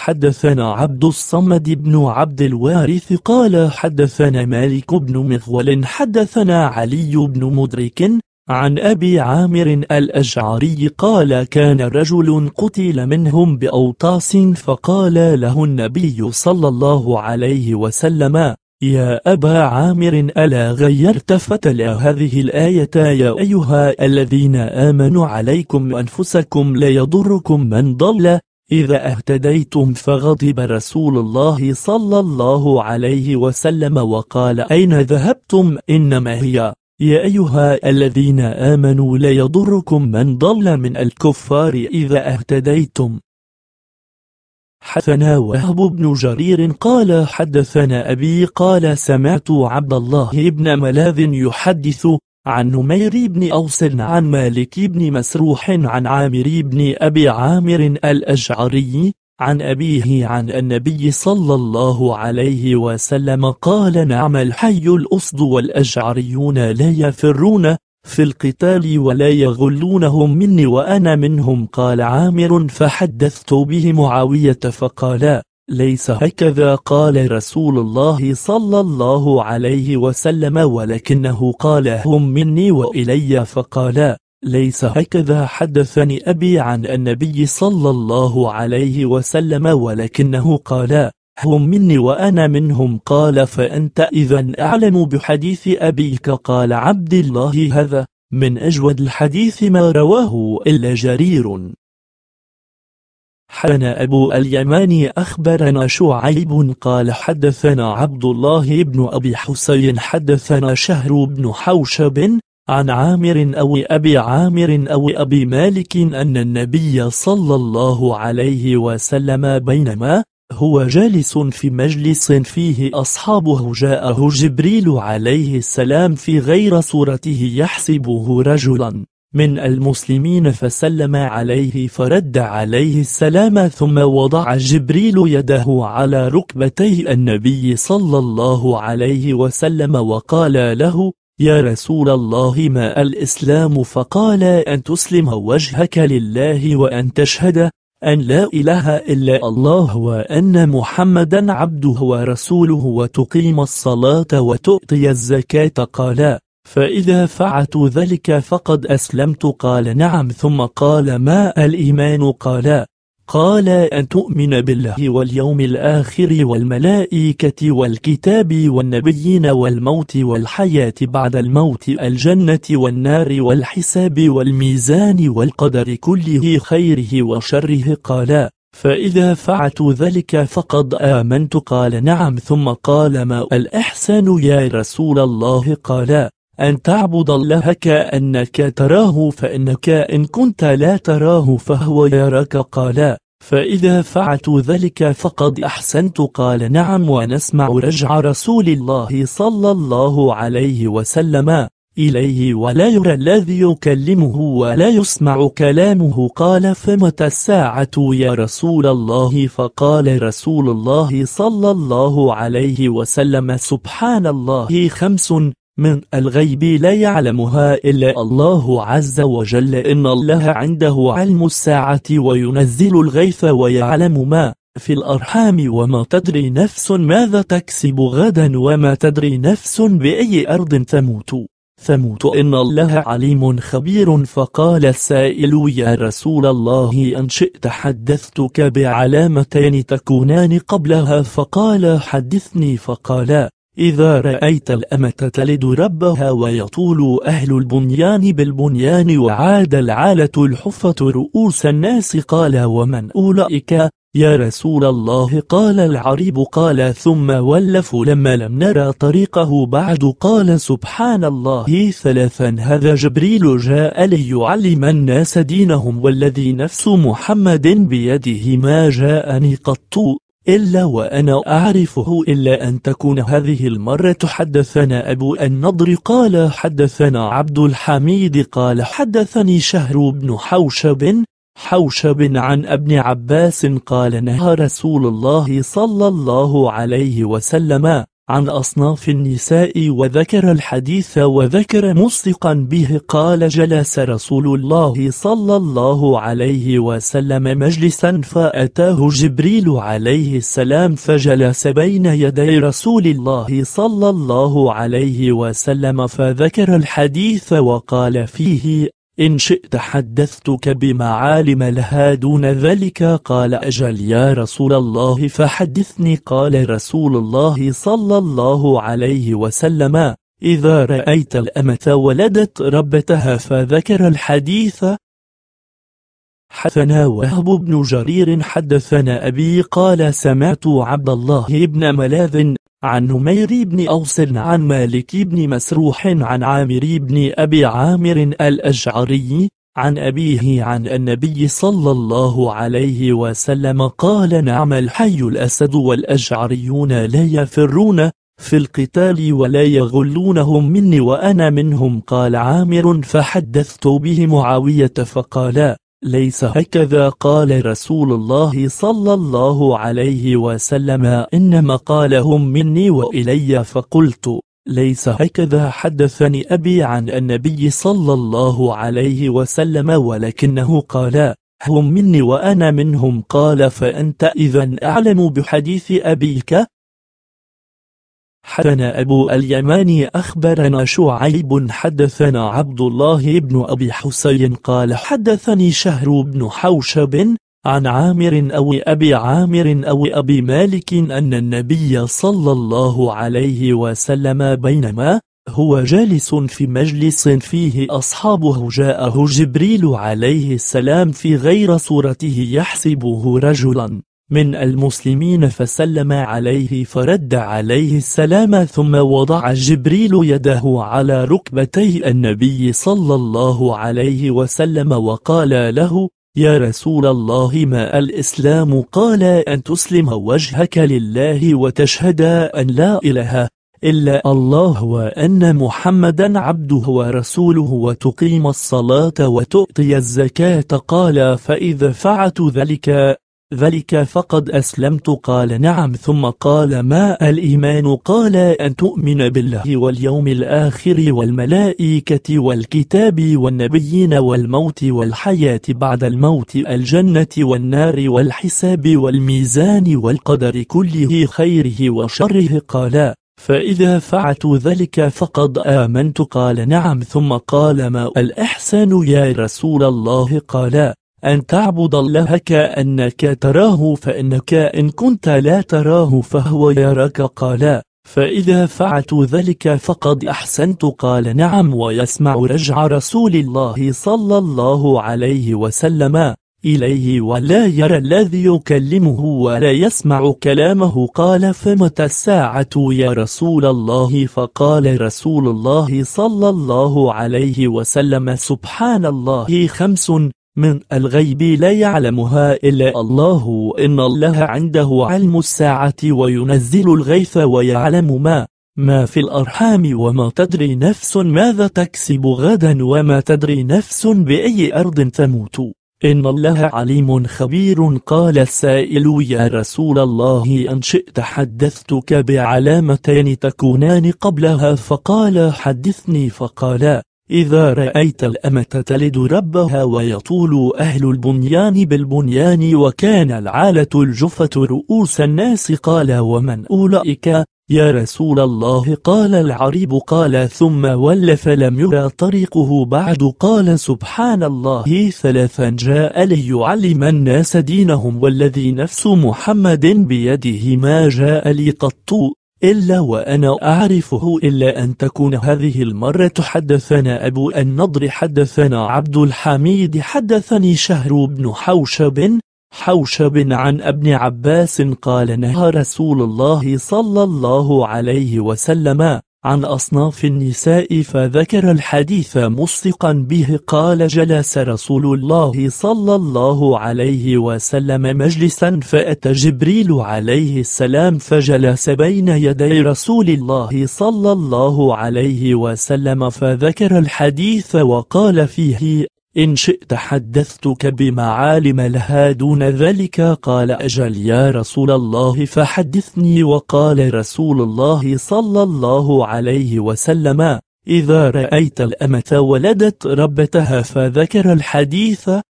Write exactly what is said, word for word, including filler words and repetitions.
حدثنا عبد الصمد بن عبد الوارث قال حدثنا مالك بن مغول حدثنا علي بن مدرك عن أبي عامر الأشعري قال كان رجل قتل منهم بأوطاس فقال له النبي صلى الله عليه وسلم يا أبا عامر ألا غيرت فتلا هذه الآية يا أيها الذين آمنوا عليكم أنفسكم لا يضركم من ضل إذا اهتديتم فغضب رسول الله صلى الله عليه وسلم وقال أين ذهبتم إنما هي يا أيها الذين آمنوا لا يضركم من ضل من الكفار إذا اهتديتم. حدثنا وهب بن جرير قال حدثنا أبي قال سمعت عبد الله بن ملاذ يحدث عن نمير بن أوس عن مالك بن مسروح عن عامر بن أبي عامر الأشعري عن أبيه عن النبي صلى الله عليه وسلم قال نعم الحي الأسد والأشعريون لا يفرون في القتال ولا يغلونهم مني وأنا منهم. قال عامر فحدثت به معاوية فقال ليس هكذا قال رسول الله صلى الله عليه وسلم ولكنه قال هم مني وإلي فقال ليس هكذا حدثني أبي عن النبي صلى الله عليه وسلم ولكنه قال هم مني وأنا منهم. قال فأنت إذن أعلم بحديث أبيك. قال عبد الله هذا من أجود الحديث ما رواه إلا جرير. حدثنا أبو اليماني أخبرنا شعيب قال حدثنا عبد الله بن أبي حسين حدثنا شهر بن حوشب عن عامر أو أبي عامر أو أبي مالك أن النبي صلى الله عليه وسلم بينما هو جالس في مجلس فيه أصحابه جاءه جبريل عليه السلام في غير صورته يحسبه رجلا من المسلمين فسلم عليه فرد عليه السلام ثم وضع جبريل يده على ركبتي النبي صلى الله عليه وسلم وقال له يا رسول الله ما الإسلام؟ فقال أن تسلم وجهك لله وأن تشهد أن لا إله إلا الله وأن محمدا عبده ورسوله وتقيم الصلاة وتؤتي الزكاة. قال فإذا فعلت ذلك فقد أسلمت. قال نعم. ثم قال ما الإيمان؟ قال قال أن تؤمن بالله واليوم الآخر والملائكة والكتاب والنبيين والموت والحياة بعد الموت الجنة والنار والحساب والميزان والقدر كله خيره وشره. قال فإذا فعلت ذلك فقد آمنت. قال نعم. ثم قال ما الإحسان يا رسول الله؟ قال أن تعبد الله كأنك تراه فإنك إن كنت لا تراه فهو يراك. قال فإذا فعلت ذلك فقد أحسنت. قال نعم. ونسمع رجع رسول الله صلى الله عليه وسلم إليه ولا يرى الذي يكلمه ولا يسمع كلامه. قال فمتى الساعة يا رسول الله؟ فقال رسول الله صلى الله عليه وسلم سبحان الله خمس من الغيب لا يعلمها إلا الله عز وجل إن الله عنده علم الساعة وينزل الغيث ويعلم ما في الأرحام وما تدري نفس ماذا تكسب غدا وما تدري نفس بأي أرض تموت ثموت إن الله عليم خبير. فقال السائل يا رسول الله إن شئت حدثتك بعلامتين تكونان قبلها. فقال حدثني. فقال إذا رأيت الأمة تلد ربها ويطول أهل البنيان بالبنيان وعاد العالة الحفة رؤوس الناس. قال ومن أولئك يا رسول الله؟ قال العريب. قال ثم ولف لما لم نرى طريقه بعد. قال سبحان الله ثلاثا هذا جبريل جاء ليعلم الناس دينهم والذي نفس محمد بيده ما جاءني قط إلا وأنا أعرفه إلا أن تكون هذه المرة. حدثنا أبو النضر قال حدثنا عبد الحميد قال حدثني شهر بن حوشب حوشب عن ابن عباس قال نهى رسول الله صلى الله عليه وسلم عن أصناف النساء وذكر الحديث وذكر مصدقا به قال: جلس رسول الله صلى الله عليه وسلم مجلسا فأتاه جبريل عليه السلام فجلس بين يدي رسول الله صلى الله عليه وسلم فذكر الحديث وقال فيه: إن شئت حدثتك بمعالم لها دون ذلك. قال: أجل يا رسول الله فحدثني. قال رسول الله صلى الله عليه وسلم: إذا رأيت الأمة ولدت ربتها. فذكر الحديث. حدثنا وهب بن جرير حدثنا أبي قال: سمعت عبد الله بن ملاذ عن نمير بن أوس عن مالك بن مسروح عن عامر بن أبي عامر الأشعري عن أبيه عن النبي صلى الله عليه وسلم قال: نعم الحي الأسد والأشعريون لا يفرون في القتال ولا يغلونهم مني وأنا منهم. قال عامر: فحدثت به معاوية فقال: ليس هكذا قال رسول الله صلى الله عليه وسلم، إنما قالهم مني وإلي. فقلت: ليس هكذا حدثني أبي عن النبي صلى الله عليه وسلم، ولكنه قال هم مني وأنا منهم. قال: فأنت إذن أعلم بحديث أبيك. حدثنا أبو اليماني أخبرنا شعيب حدثنا عبد الله بن أبي حسين قال: حدثني شهر بن حوشب عن عامر أو أبي عامر أو أبي مالك أن النبي صلى الله عليه وسلم بينما هو جالس في مجلس فيه أصحابه جاءه جبريل عليه السلام في غير صورته يحسبه رجلا من المسلمين فسلم عليه فرد عليه السلام، ثم وضع جبريل يده على ركبتي النبي صلى الله عليه وسلم وقال له: يا رسول الله ما الإسلام؟ قال: أن تسلم وجهك لله وتشهد أن لا إله إلا الله وأن محمدا عبده ورسوله وتقيم الصلاة وتؤتي الزكاة. قال: فإذا فعلت ذلك ذلك فقد أسلمت. قال: نعم. ثم قال: ما الإيمان؟ قال: أن تؤمن بالله واليوم الآخر والملائكة والكتاب والنبيين والموت والحياة بعد الموت، الجنة والنار والحساب والميزان والقدر كله خيره وشره. قال: فإذا فعلت ذلك فقد آمنت. قال: نعم. ثم قال: ما الإحسان يا رسول الله؟ قال: أن تعبد الله كأنك تراه فإنك إن كنت لا تراه فهو يراك. قال: فإذا فعلت ذلك فقد أحسنت. قال: نعم. ويسمع رجع رسول الله صلى الله عليه وسلم إليه ولا يرى الذي يكلمه ولا يسمع كلامه. قال: فمتى الساعة يا رسول الله؟ فقال رسول الله صلى الله عليه وسلم: سبحان الله خمس من الغيب لا يعلمها إلا الله، إن الله عنده علم الساعة وينزل الغيث ويعلم ما ما في الأرحام وما تدري نفس ماذا تكسب غدا وما تدري نفس بأي أرض تموت، إن الله عليم خبير. قال السائل: يا رسول الله إن شئت حدثتك بعلامتين تكونان قبلها. فقال: حدثني. فقال: إذا رأيت الأمة تلد ربها ويطول أهل البنيان بالبنيان وكان العالة الجفة رؤوس الناس. قال: ومن أولئك يا رسول الله؟ قال: العريب. قال: ثم ولى فلم يرى طريقه بعد. قال: سبحان الله ثلاثا جاء ليعلم الناس دينهم والذي نفس محمد بيده ما جاء لي قط إلا وأنا أعرفه إلا أن تكون هذه المرة. حدثنا أبو النضر حدثنا عبد الحميد حدثني شهر بن حوشب حوشب عن ابن عباس قال: نهى رسول الله صلى الله عليه وسلم عن أصناف النساء فذكر الحديث مصدقا به. قال: جلس رسول الله صلى الله عليه وسلم مجلسا فأتى جبريل عليه السلام فجلس بين يدي رسول الله صلى الله عليه وسلم فذكر الحديث وقال فيه: إن شئت حدثتك بمعالم لها دون ذلك. قال أجل يا رسول الله فحدثني. وقال رسول الله صلى الله عليه وسلم: إذا رأيت الأمة ولدت ربتها. فذكر الحديث.